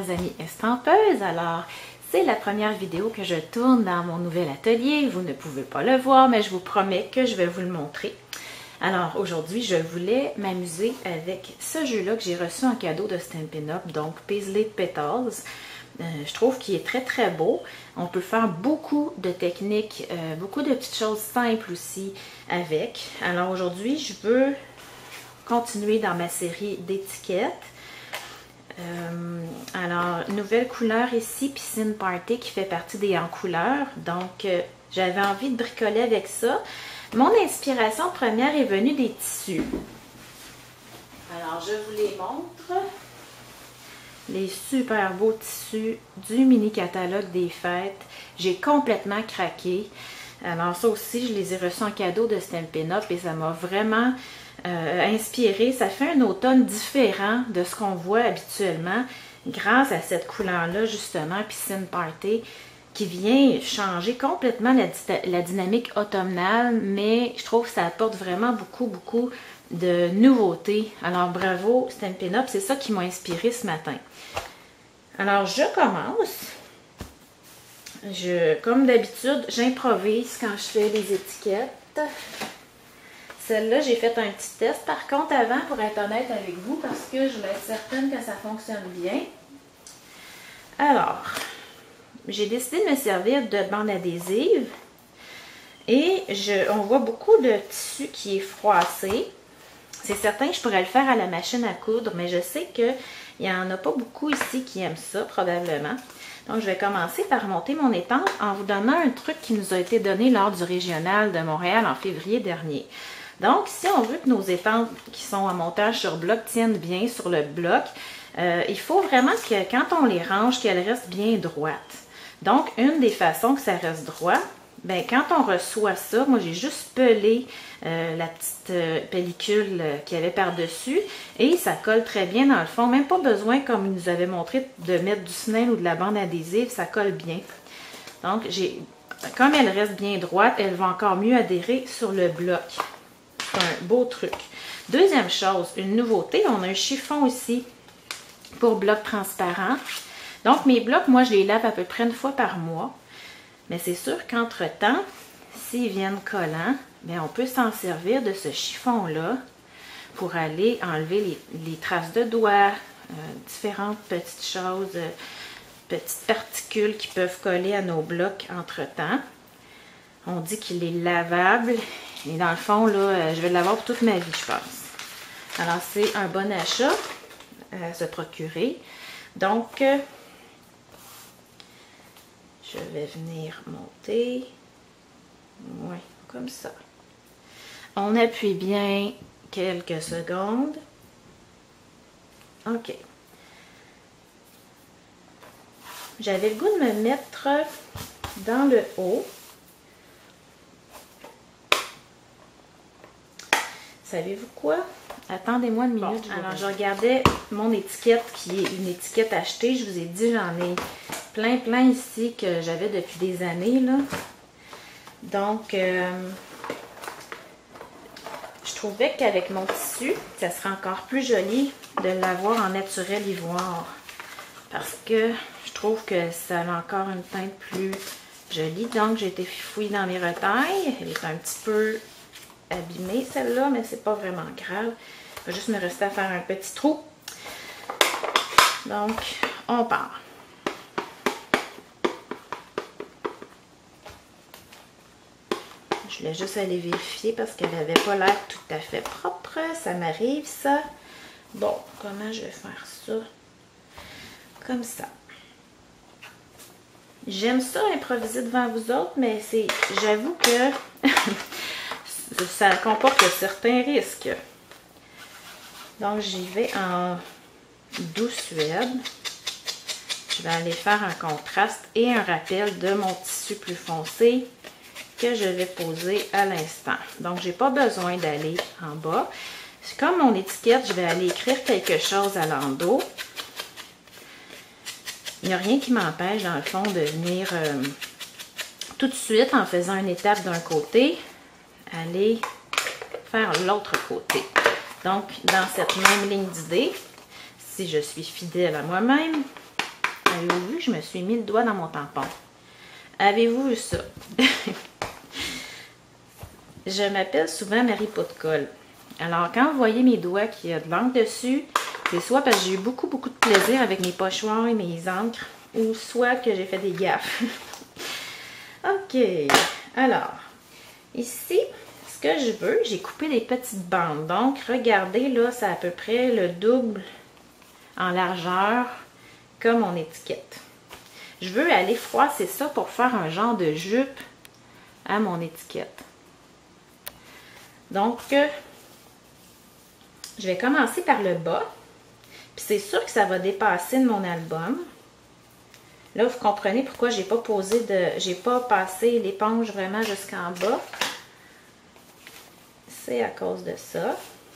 chères amies estampeuses. Alors, c'est la première vidéo que je tourne dans mon nouvel atelier. Vous ne pouvez pas le voir, mais je vous promets que je vais vous le montrer. Alors, aujourd'hui, je voulais m'amuser avec ce jeu-là que j'ai reçu en cadeau de Stampin' Up, donc Paisley Petals. Je trouve qu'il est très très beau. On peut faire beaucoup de techniques, beaucoup de petites choses simples aussi avec. Alors aujourd'hui, je veux continuer dans ma série d'étiquettes. Alors, nouvelle couleur ici, Piscine Party, qui fait partie des en couleurs. Donc, j'avais envie de bricoler avec ça. Mon inspiration première est venue des tissus. Alors, je vous les montre. Les super beaux tissus du mini catalogue des fêtes. J'ai complètement craqué. Alors ça aussi, je les ai reçus en cadeau de Stampin' Up et ça m'a vraiment inspiré. Ça fait un automne différent de ce qu'on voit habituellement grâce à cette couleur-là, justement, Piscine Party, qui vient changer complètement la dynamique automnale, mais je trouve que ça apporte vraiment beaucoup de nouveautés. Alors bravo Stampin' Up, c'est ça qui m'a inspiré ce matin. Alors je commence. Comme d'habitude, j'improvise quand je fais les étiquettes. Celle-là, j'ai fait un petit test par contre avant pour être honnête avec vous parce que je voulais être certaine que ça fonctionne bien. Alors, j'ai décidé de me servir de bande adhésive et on voit beaucoup de tissu qui est froissé. C'est certain que je pourrais le faire à la machine à coudre, mais je sais qu'il n'y en a pas beaucoup ici qui aiment ça, probablement. Donc, je vais commencer par monter mon étampe en vous donnant un truc qui nous a été donné lors du régional de Montréal en février dernier. Donc, si on veut que nos étampes qui sont en montage sur bloc tiennent bien sur le bloc, il faut vraiment que quand on les range, qu'elles restent bien droites. Donc, une des façons que ça reste droit, ben, quand on reçoit ça, moi j'ai juste pelé la petite pellicule qu'il y avait par-dessus et ça colle très bien dans le fond. Même pas besoin, comme il nous avait montré, de mettre du snail ou de la bande adhésive, ça colle bien. Donc, comme elle reste bien droite, elle va encore mieux adhérer sur le bloc. C'est un beau truc. Deuxième chose, une nouveauté, on a un chiffon ici pour bloc transparent. Donc, mes blocs, moi, je les lave à peu près une fois par mois. Mais c'est sûr qu'entre-temps, s'ils viennent collants, bien, on peut s'en servir de ce chiffon-là pour aller enlever les traces de doigts, différentes petites choses, petites particules qui peuvent coller à nos blocs entre-temps. On dit qu'il est lavable et dans le fond, là, je vais l'avoir pour toute ma vie, je pense. Alors, c'est un bon achat à se procurer. Donc, je vais venir monter. Oui, comme ça. On appuie bien quelques secondes. OK. J'avais le goût de me mettre dans le haut. Savez-vous quoi? Attendez-moi une minute. Bon, alors, je regardais mon étiquette qui est une étiquette achetée. Je vous ai dit, j'en ai plein ici que j'avais depuis des années, là. Donc, je trouvais qu'avec mon tissu, ça serait encore plus joli de l'avoir en naturel ivoire. Parce que je trouve que ça a encore une teinte plus jolie. Donc, j'ai été fouillée dans mes retailles. Elle est un petit peu abîmée, celle-là, mais c'est pas vraiment grave. Il va juste me rester à faire un petit trou. Donc, on part. Je voulais juste aller vérifier parce qu'elle n'avait pas l'air tout à fait propre. Ça m'arrive, ça. Bon, comment je vais faire ça? Comme ça. J'aime ça improviser devant vous autres, mais j'avoue que ça comporte certains risques. Donc, j'y vais en doux suède. Je vais aller faire un contraste et un rappel de mon tissu plus foncé que je vais poser à l'instant. Donc, j'ai pas besoin d'aller en bas. Comme mon étiquette, je vais aller écrire quelque chose à l'endos. Il n'y a rien qui m'empêche, dans le fond, de venir tout de suite, en faisant une étape d'un côté, aller faire l'autre côté. Donc, dans cette même ligne d'idées, si je suis fidèle à moi-même, Avez-vous vu que je me suis mis le doigt dans mon tampon? Avez-vous vu ça? Je m'appelle souvent Marie Pot de colle. Alors, quand vous voyez mes doigts qui a de l'encre dessus, c'est soit parce que j'ai eu beaucoup de plaisir avec mes pochoirs et mes encres, ou soit que j'ai fait des gaffes. OK. Alors, ici, ce que je veux, j'ai coupé des petites bandes. Donc, regardez, là, c'est à peu près le double en largeur comme mon étiquette. Je veux aller froisser ça pour faire un genre de jupe à mon étiquette. Donc, je vais commencer par le bas. Puis c'est sûr que ça va dépasser de mon album. Là, vous comprenez pourquoi j'ai pas passé l'éponge vraiment jusqu'en bas. C'est à cause de ça.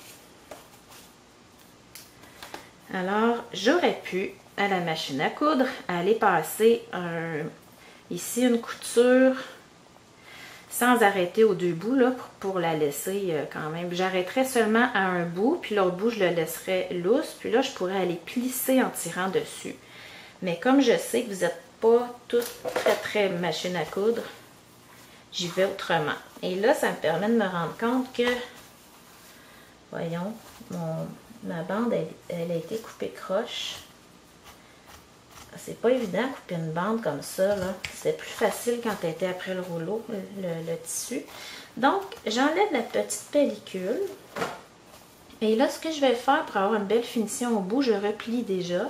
Alors, j'aurais pu, à la machine à coudre, aller passer ici une couture sans arrêter aux deux bouts, là, pour la laisser quand même. J'arrêterais seulement à un bout, puis l'autre bout, je le laisserais lousse. Puis là, je pourrais aller plisser en tirant dessus. Mais comme je sais que vous n'êtes pas toutes très machine à coudre, j'y vais autrement. Et là, ça me permet de me rendre compte que, voyons, ma bande, elle a été coupée croche. C'est pas évident de couper une bande comme ça, là. C'est plus facile quand elle était après le rouleau, le tissu. Donc, j'enlève la petite pellicule. Et là, ce que je vais faire pour avoir une belle finition au bout, je replie déjà.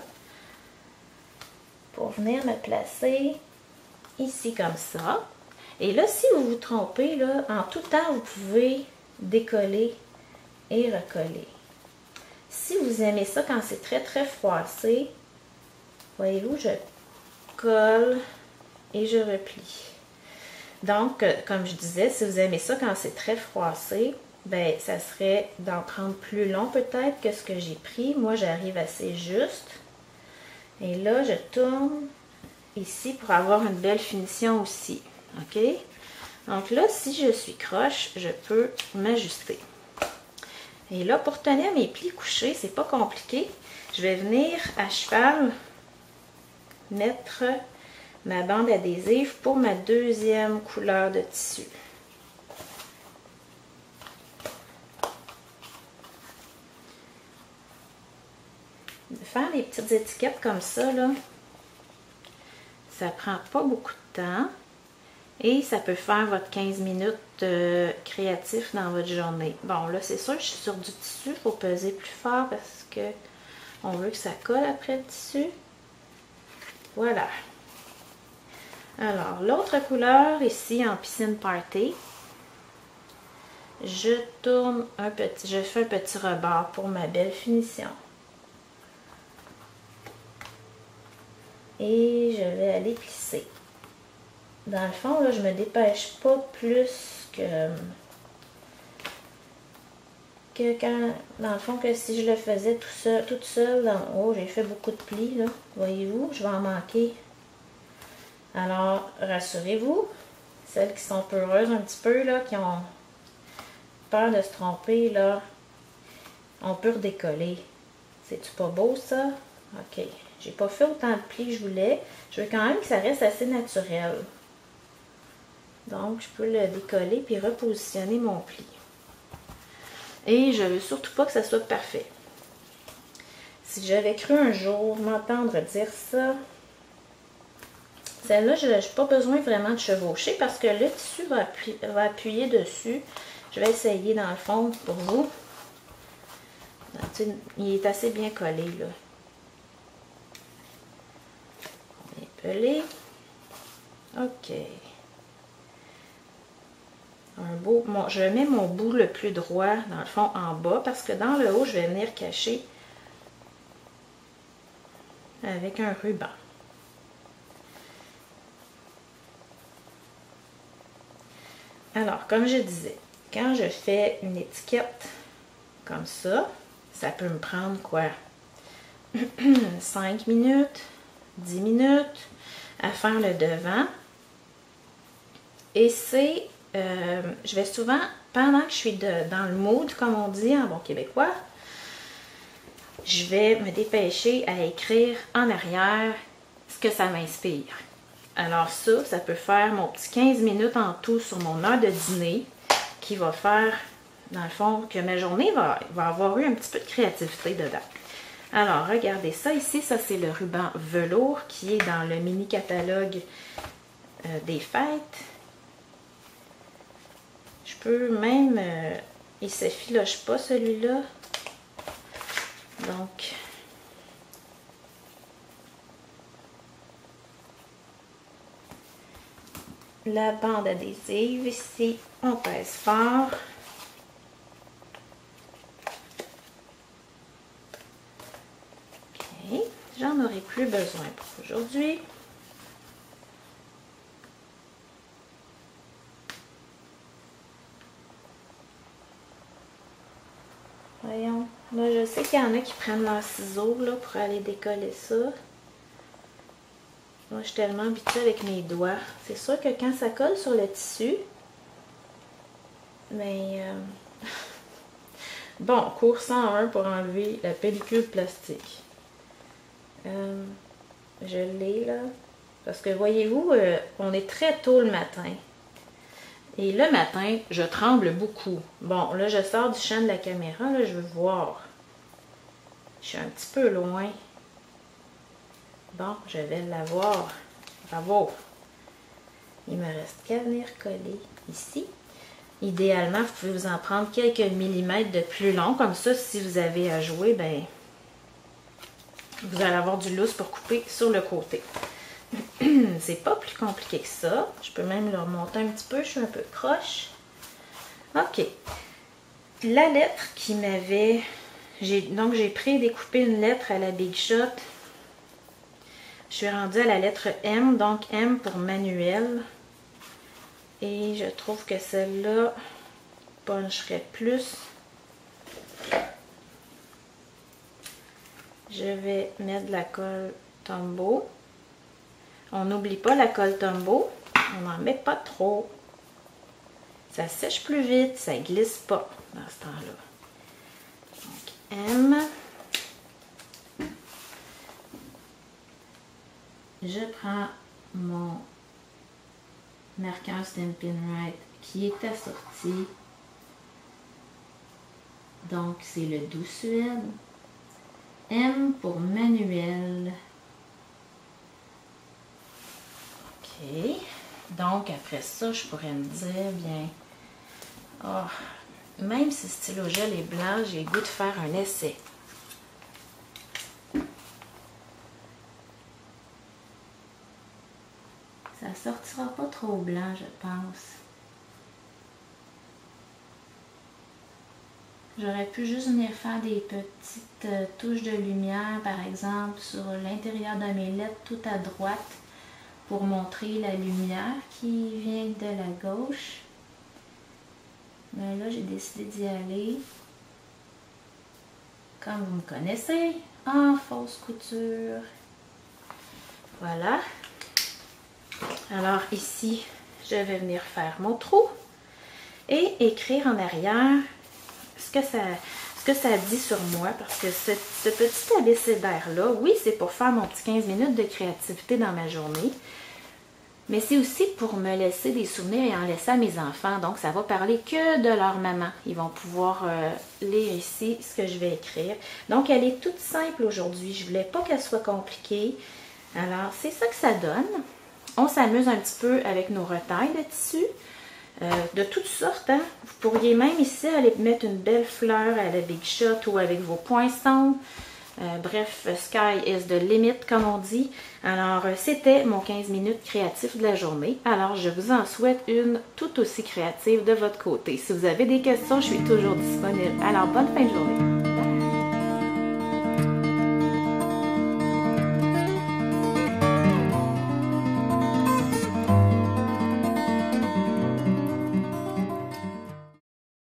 Pour venir me placer ici comme ça. Et là, si vous vous trompez, là, en tout temps, vous pouvez décoller et recoller. Si vous aimez ça quand c'est très froissé, voyez-vous, je colle et je replie. Donc, comme je disais, si vous aimez ça quand c'est très froissé, ben ça serait d'en prendre plus long peut-être que ce que j'ai pris. Moi, j'arrive assez juste. Et là, je tourne ici pour avoir une belle finition aussi. OK? Donc là, si je suis croche, je peux m'ajuster. Et là, pour tenir mes plis couchés, c'est pas compliqué. Je vais venir à cheval mettre ma bande adhésive pour ma deuxième couleur de tissu. Faire des petites étiquettes comme ça, là, ça prend pas beaucoup de temps et ça peut faire votre 15 minutes créatif dans votre journée. Bon, là, c'est sûr, je suis sur du tissu, il faut peser plus fort parce que on veut que ça colle après le tissu. Voilà. Alors, l'autre couleur ici en piscine party, je tourne je fais un petit rebord pour ma belle finition. Et je vais aller plisser. Dans le fond, là, je me dépêche pas plus que quand, dans le fond, que si je le faisais toute seule en haut, j'ai fait beaucoup de plis, là. Voyez-vous, je vais en manquer. Alors, rassurez-vous, celles qui sont peureuses un petit peu, là, qui ont peur de se tromper, là, on peut redécoller. C'est-tu pas beau, ça? OK. J'ai pas fait autant de plis que je voulais. Je veux quand même que ça reste assez naturel. Donc, je peux le décoller puis repositionner mon pli. Et je veux surtout pas que ça soit parfait. Si j'avais cru un jour m'entendre dire ça, celle-là, je n'ai pas besoin vraiment de chevaucher parce que le tissu va appuyer dessus. Je vais essayer dans le fond pour vous. Il est assez bien collé, là. Pelé. OK. Je mets mon bout le plus droit, dans le fond, en bas, parce que dans le haut, je vais venir cacher avec un ruban. Alors, comme je disais, quand je fais une étiquette comme ça peut me prendre quoi? 5 minutes, 10 minutes à faire le devant. Et c'est, je vais souvent, pendant que je suis dans le mood, comme on dit en bon québécois, je vais me dépêcher à écrire en arrière ce que ça m'inspire. Alors ça peut faire mon petit 15 minutes en tout sur mon heure de dîner qui va faire, dans le fond, que ma journée va avoir eu un petit peu de créativité dedans. Alors, regardez ça ici, ça c'est le ruban velours qui est dans le mini catalogue des fêtes. Je peux même, il ne s'effiloche pas celui-là. Donc, la bande adhésive ici, on pèse fort. Ok, j'en aurai plus besoin pour aujourd'hui. Voyons, là je sais qu'il y en a qui prennent leurs ciseaux là, pour aller décoller ça. Moi je suis tellement habituée avec mes doigts. C'est sûr que quand ça colle sur le tissu, mais bon, cours 101 pour enlever la pellicule plastique. Je l'ai là, parce que voyez-vous, on est très tôt le matin. Et le matin, je tremble beaucoup. Bon, là, je sors du champ de la caméra, là, je veux voir. Je suis un petit peu loin. Bon, je vais l'avoir. Bravo! Il me reste qu'à venir coller ici. Idéalement, vous pouvez vous en prendre quelques millimètres de plus long. Comme ça, si vous avez à jouer, ben, vous allez avoir du lousse pour couper sur le côté. C'est pas plus compliqué que ça. Je peux même le remonter un petit peu. Je suis un peu croche. OK. La lettre qui m'avait... Donc, j'ai pris et découpé une lettre à la Big Shot. Je suis rendue à la lettre M. Donc, M pour manuel. Et je trouve que celle-là puncherait plus. Je vais mettre de la colle Tombow. On n'oublie pas la colle Tombow, on n'en met pas trop. Ça sèche plus vite, ça glisse pas dans ce temps-là. Donc M. Je prends mon marqueur Stampin' Right qui est assorti. Donc c'est le Doux Suède. M pour manuel. OK. Donc, après ça, je pourrais me dire, bien, oh, même si ce stylo gel est blanc, j'ai le goût de faire un essai. Ça sortira pas trop blanc, je pense. J'aurais pu juste venir faire des petites touches de lumière, par exemple, sur l'intérieur de mes lettres tout à droite, pour montrer la lumière qui vient de la gauche. Mais là, j'ai décidé d'y aller, comme vous me connaissez, en fausse couture. Voilà. Alors ici, je vais venir faire mon trou et écrire en arrière ce que ça dit sur moi, parce que ce petit abécédaire-là, oui, c'est pour faire mon petit 15 minutes de créativité dans ma journée, mais c'est aussi pour me laisser des souvenirs et en laisser à mes enfants. Donc, ça va parler que de leur maman. Ils vont pouvoir lire ici ce que je vais écrire. Donc, elle est toute simple aujourd'hui. Je ne voulais pas qu'elle soit compliquée. Alors, c'est ça que ça donne. On s'amuse un petit peu avec nos retailles de tissu. De toutes sortes, hein? Vous pourriez même ici aller mettre une belle fleur à la Big Shot ou avec vos poinçons. Bref, sky is the limit, comme on dit. Alors, c'était mon 15 minutes créatif de la journée. Alors, je vous en souhaite une tout aussi créative de votre côté. Si vous avez des questions, je suis toujours disponible. Alors, bonne fin de journée.